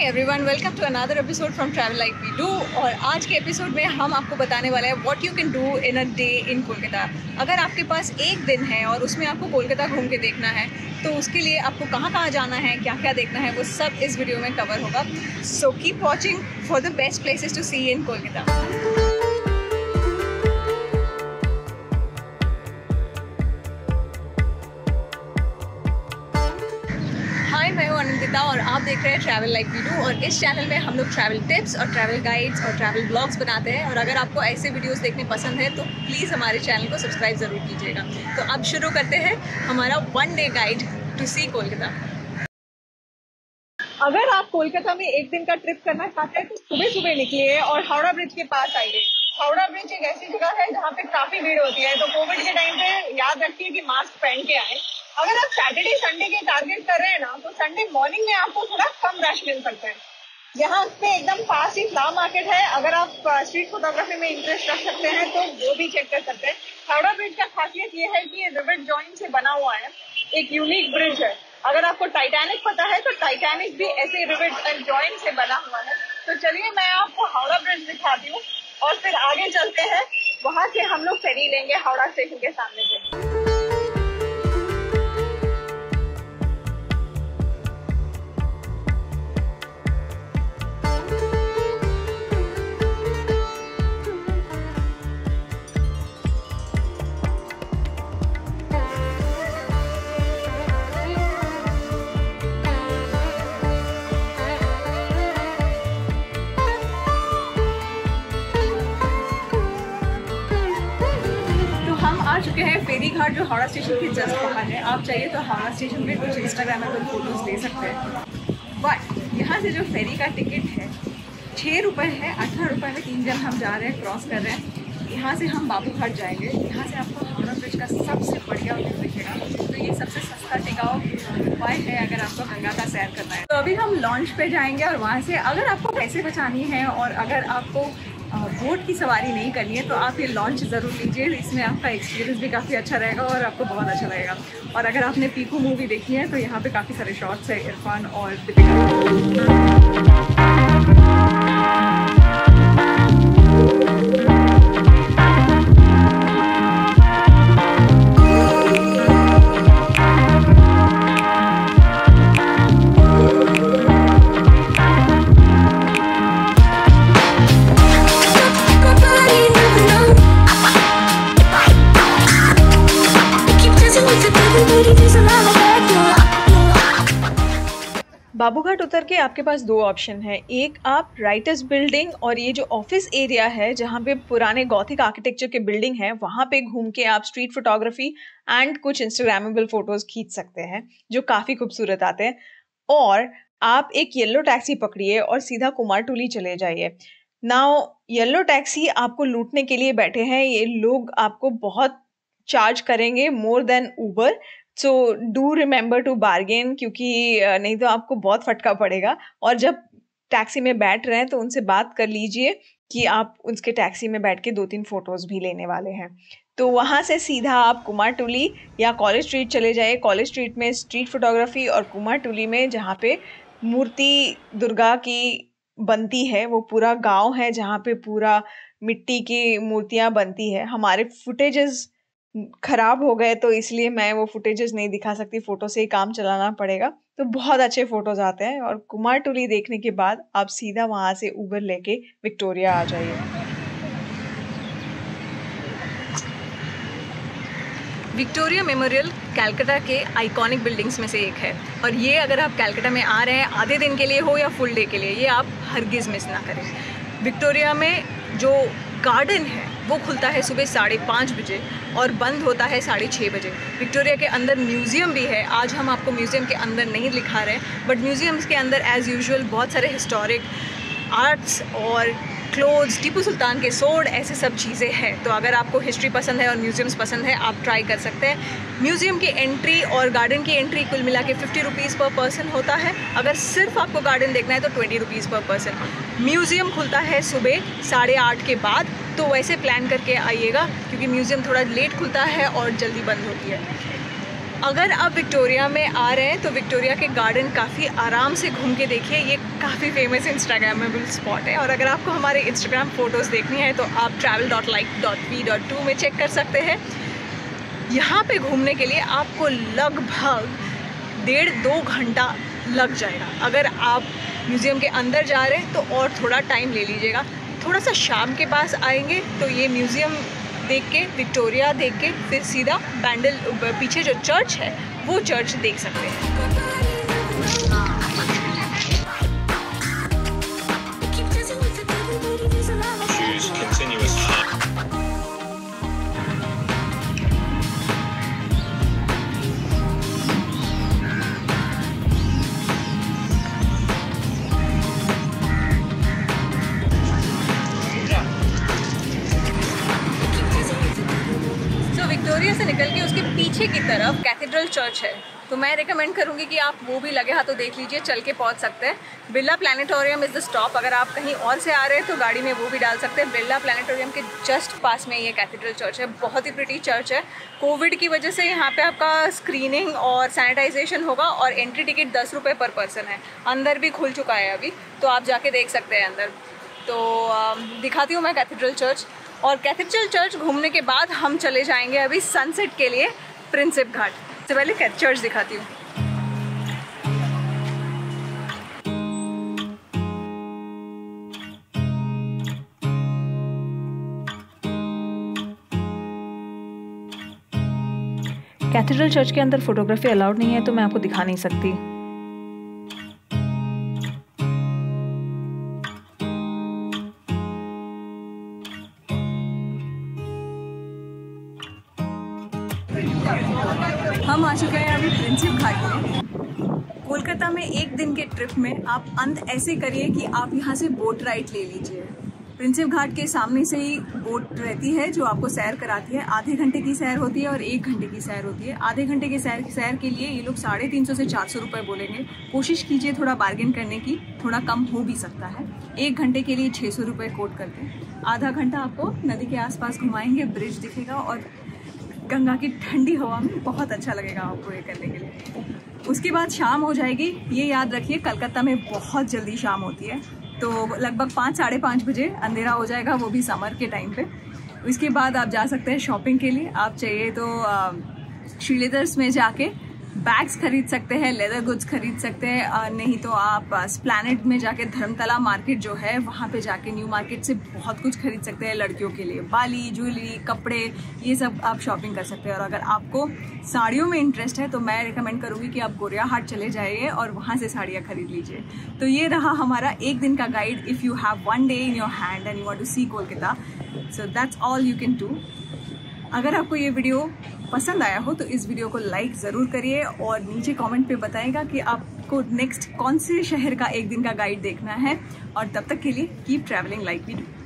Hi everyone, welcome to another episode from travel like we do. और आज के episode में हम आपको बताने वाले हैं what you can do in a day in Kolkata. अगर आपके पास एक दिन है और उसमें आपको कोलकाता घूम के देखना है तो उसके लिए आपको कहाँ कहाँ जाना है, क्या क्या देखना है, वो सब इस वीडियो में कवर होगा। So keep watching for the best places to see in Kolkata. Hi, मैं हूँ अनंतिता और आप देख रहे हैं ट्रैवल लाइक वी डू। और इस चैनल में हम लोग ट्रैवल टिप्स और ट्रैवल गाइड्स और ट्रैवल ब्लॉग्स बनाते हैं। और अगर आपको ऐसे वीडियोस देखने पसंद है तो प्लीज़ हमारे चैनल को सब्सक्राइब ज़रूर कीजिएगा। तो अब शुरू करते हैं हमारा 1 day guide to see Kolkata. अगर आप कोलकाता में एक दिन का ट्रिप करना चाहते हैं तो सुबह सुबह निकलिए और हावड़ा ब्रिज के पास आइए। हावड़ा ब्रिज एक ऐसी जगह है जहाँ पे काफ़ी भीड़ होती है, तो कोविड के टाइम पे याद रखिए कि मास्क पहन के आए। अगर आप सैटरडे संडे के टारगेट कर रहे हैं ना, तो संडे मॉर्निंग में आपको थोड़ा कम रश मिल सकता है। यहाँ पे एकदम पास ही फ्लावर मार्केट है। अगर आप स्ट्रीट फोटोग्राफी में इंटरेस्ट रख सकते हैं तो वो भी चेक कर सकते हैं। हावड़ा ब्रिज का खासियत ये है कि ये रिवेट जॉइंट से बना हुआ है, एक यूनिक ब्रिज है। अगर आपको टाइटैनिक पता है तो टाइटैनिक भी ऐसे रिवेट एंड जॉइंट से बना हुआ है। तो चलिए मैं आपको हावड़ा ब्रिज दिखाती हूँ और फिर आगे चलते हैं। वहाँ से हम लोग फेरी लेंगे हावड़ा स्टेशन के सामने से। आ चुके हैं फेरी घाट, जो हावड़ा स्टेशन के जस्ट बाहर है। आप चाहिए तो हावड़ा स्टेशन पे कुछ इंस्टाग्रामेबल फोटोज ले सकते हैं। बट यहाँ से जो फेरी का टिकट है 6 रुपये है। 18 रुपये में 3 जन हम जा रहे हैं, क्रॉस कर रहे हैं। यहाँ से हम बाबू घाट जाएंगे। यहाँ से आपको हावड़ा ब्रिज का सबसे बढ़िया व्यू दिखेगा। तो ये सबसे सस्ता टिकाऊ उपाय है अगर आपको गंगा का सैर करना है। तो अभी हम लॉन्च पे जाएंगे और वहाँ से अगर आपको पैसे बचानी है और अगर आपको बोट की सवारी नहीं करनी है तो आप ये लॉन्च ज़रूर लीजिए। इसमें आपका एक्सपीरियंस भी काफ़ी अच्छा रहेगा और आपको बहुत अच्छा लगेगा। और अगर आपने पीकू मूवी देखी है तो यहाँ पे काफ़ी सारे शॉट्स है इरफान और दीपिका। बाबूघाट उतर के आपके पास 2 ऑप्शन है। एक, आप राइटर्स बिल्डिंग और ये जो ऑफिस एरिया है जहाँ पे पुराने गॉथिक आर्किटेक्चर के बिल्डिंग है वहाँ पे घूम के आप स्ट्रीट फोटोग्राफी एंड कुछ इंस्टाग्रामेबल फोटोज खींच सकते हैं जो काफ़ी खूबसूरत आते हैं। और आप एक येलो टैक्सी पकड़िए और सीधा कुमारटूली चले जाइए। नाउ येलो टैक्सी आपको लूटने के लिए बैठे हैं। ये लोग आपको बहुत चार्ज करेंगे, more than Uber. So do remember to bargain, क्योंकि नहीं तो आपको बहुत फटका पड़ेगा। और जब टैक्सी में बैठ रहे हैं तो उनसे बात कर लीजिए कि आप उसके टैक्सी में बैठ के 2-3 फोटोज भी लेने वाले हैं। तो वहाँ से सीधा आप कुमारटूली या कॉलेज स्ट्रीट चले जाइए। कॉलेज स्ट्रीट में स्ट्रीट फोटोग्राफी और कुमारटूली में जहाँ पे मूर्ति दुर्गा की बनती है, वो पूरा गांव है जहाँ पे पूरा मिट्टी की मूर्तियाँ बनती है। हमारे फुटेजेस खराब हो गए तो इसलिए मैं वो फुटेजेस नहीं दिखा सकती, फोटो से ही काम चलाना पड़ेगा। तो बहुत अच्छे फोटोज आते हैं। और कुमारटूली देखने के बाद आप सीधा वहाँ से उबर लेके विक्टोरिया आ जाइए। विक्टोरिया मेमोरियल कलकत्ता के आइकॉनिक बिल्डिंग्स में से एक है। और ये अगर आप कलकत्ता में आ रहे हैं आधे दिन के लिए हो या फुल डे के लिए, ये आप हरगिज़ मिस ना करें। विक्टोरिया में जो गार्डन है वो खुलता है सुबह 5:30 बजे और बंद होता है 6:30 बजे। विक्टोरिया के अंदर म्यूज़ियम भी है। आज हम आपको म्यूज़ियम के अंदर नहीं दिखा रहे, बट म्यूज़ियम्स के अंदर एज़ यूजुअल बहुत सारे हिस्टोरिक आर्ट्स और क्लोथ्स, टीपू सुल्तान के सोर्ड, ऐसे सब चीज़ें हैं। तो अगर आपको हिस्ट्री पसंद है और म्यूज़ियम्स पसंद है आप ट्राई कर सकते हैं। म्यूज़ियम की एंट्री और गार्डन की एंट्री कुल मिला के 50 रुपीज़ पर पर्सन होता है। अगर सिर्फ आपको गार्डन देखना है तो 20 रुपीज़ पर पर्सन। म्यूज़ियम खुलता है सुबह 8:30 के बाद, तो वैसे प्लान करके आइएगा क्योंकि म्यूज़ियम थोड़ा लेट खुलता है और जल्दी बंद होती है। अगर आप विक्टोरिया में आ रहे हैं तो विक्टोरिया के गार्डन काफ़ी आराम से घूम के देखिए, ये काफ़ी फेमस इंस्टाग्रामेबल स्पॉट है। और अगर आपको हमारे इंस्टाग्राम फ़ोटोज़ देखनी है तो आप travel.like.v.2 में चेक कर सकते हैं। यहाँ पे घूमने के लिए आपको लगभग 1.5-2 घंटा लग जाएगा। अगर आप म्यूज़ियम के अंदर जा रहे हैं तो और थोड़ा टाइम ले लीजिएगा। थोड़ा सा शाम के पास आएंगे तो ये म्यूज़ियम देख के, विक्टोरिया देख के, फिर सीधा बैंडल पीछे जो चर्च है वो चर्च देख सकते हैं। विक्टोरिया से निकल के उसके पीछे की तरफ कैथेड्रल चर्च है, तो मैं रिकमेंड करूंगी कि आप वो भी लगे हाथों देख लीजिए, चल के पहुंच सकते हैं। Birla planetarium is the stop. अगर आप कहीं और से आ रहे हैं तो गाड़ी में वो भी डाल सकते हैं। बिरला प्लानिटोरियम के जस्ट पास में ये कैथेड्रल चर्च है, बहुत ही प्रिटी चर्च है। कोविड की वजह से यहाँ पे आपका स्क्रीनिंग और सैनिटाइजेशन होगा और एंट्री टिकट 10 रुपये पर पर्सन है। अंदर भी खुल चुका है अभी, तो आप जाके देख सकते हैं अंदर। तो दिखाती हूँ मैं कैथेड्रल चर्च। और कैथेड्रल चर्च घूमने के बाद हम चले जाएंगे अभी सनसेट के लिए प्रिंसेप घाट। से पहले चर्च दिखाती हूँ। कैथेड्रल चर्च के अंदर फोटोग्राफी अलाउड नहीं है तो मैं आपको दिखा नहीं सकती। हम आ चुके हैं अभी प्रिंसेप घाट में। कोलकाता में एक दिन के ट्रिप में आप अंत ऐसे करिए कि आप यहाँ से बोट राइड ले लीजिए। प्रिंसेप घाट के सामने से ही बोट रहती है जो आपको सैर कराती है। आधे घंटे की सैर होती है और 1 घंटे की सैर होती है। आधे घंटे के सैर के लिए ये लोग 350 से 400 रुपये बोलेंगे। कोशिश कीजिए थोड़ा बार्गेन करने की, थोड़ा कम हो भी सकता है। 1 घंटे के लिए 600 रुपये कोट करते हैं। आधा घंटा आपको नदी के आसपास घुमाएंगे, ब्रिज दिखेगा और गंगा की ठंडी हवा में बहुत अच्छा लगेगा आपको ये करने के लिए। उसके बाद शाम हो जाएगी। ये याद रखिए कलकत्ता में बहुत जल्दी शाम होती है, तो लगभग 5-साढ़े 5 बजे अंधेरा हो जाएगा, वो भी समर के टाइम पे। उसके बाद आप जा सकते हैं शॉपिंग के लिए। आप चाहिए तो श्रीलेदर्स में जाके बैग्स खरीद सकते हैं, लेदर गुड्स खरीद सकते हैं। नहीं तो आप स्प्लैनेड में जाके धर्मतला मार्केट जो है वहाँ पे जाके न्यू मार्केट से बहुत कुछ खरीद सकते हैं लड़कियों के लिए। बाली, ज्वेलरी, कपड़े, ये सब आप शॉपिंग कर सकते हैं। और अगर आपको साड़ियों में इंटरेस्ट है तो मैं रिकमेंड करूँगी कि आप गोरिया हाट चले जाइए और वहाँ से साड़ियाँ खरीद लीजिए। तो ये रहा हमारा 1 दिन का guide. If you have 1 day in your hand and you want to see Kolkata, so that's all you can do. अगर आपको ये वीडियो पसंद आया हो तो इस वीडियो को लाइक ज़रूर करिए और नीचे कमेंट पे बताइएगा कि आपको नेक्स्ट कौन से शहर का 1 दिन का गाइड देखना है। और तब तक के लिए keep travelling like we do.